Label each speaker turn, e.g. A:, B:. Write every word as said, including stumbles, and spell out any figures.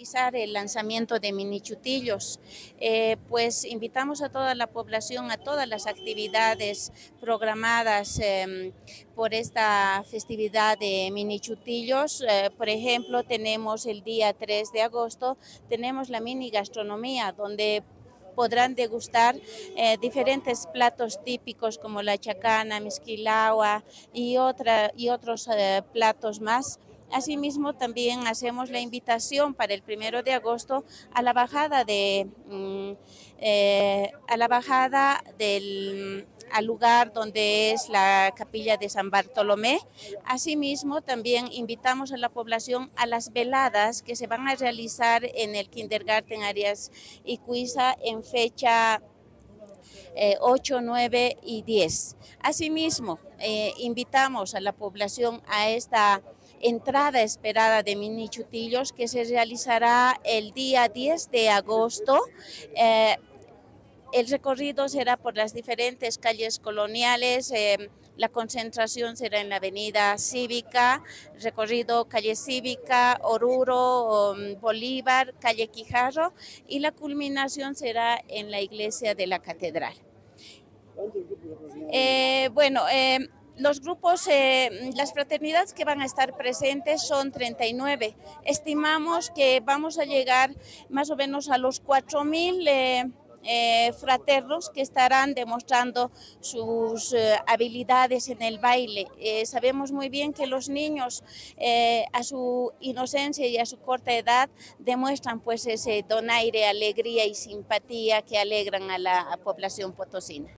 A: realizar el lanzamiento de mini chutillos. Eh, pues invitamos a toda la población a todas las actividades programadas eh, por esta festividad de mini chutillos. Eh, por ejemplo, tenemos el día tres de agosto, tenemos la mini gastronomía, donde podrán degustar eh, diferentes platos típicos como la chacana, misquilaua y, otra, y otros eh, platos más. Asimismo, también hacemos la invitación para el primero de agosto a la bajada de mm, eh, a la bajada del al lugar donde es la capilla de San Bartolomé. Asimismo, también invitamos a la población a las veladas que se van a realizar en el Kindergarten Arias Icuiza en fecha eh, ocho, nueve y diez. Asimismo, eh, invitamos a la población a esta entrada esperada de mini chutillos que se realizará el día diez de agosto. Eh, El recorrido será por las diferentes calles coloniales, eh, la concentración será en la avenida Cívica, recorrido calle Cívica, Oruro, um, Bolívar, calle Quijarro, y la culminación será en la iglesia de la Catedral. Eh, bueno, eh, los grupos, eh, las fraternidades que van a estar presentes son treinta y nueve. Estimamos que vamos a llegar más o menos a los cuatro mil eh, Eh, fraternos que estarán demostrando sus eh, habilidades en el baile. Eh, sabemos muy bien que los niños eh, a su inocencia y a su corta edad demuestran pues ese donaire, alegría y simpatía que alegran a la población potosina.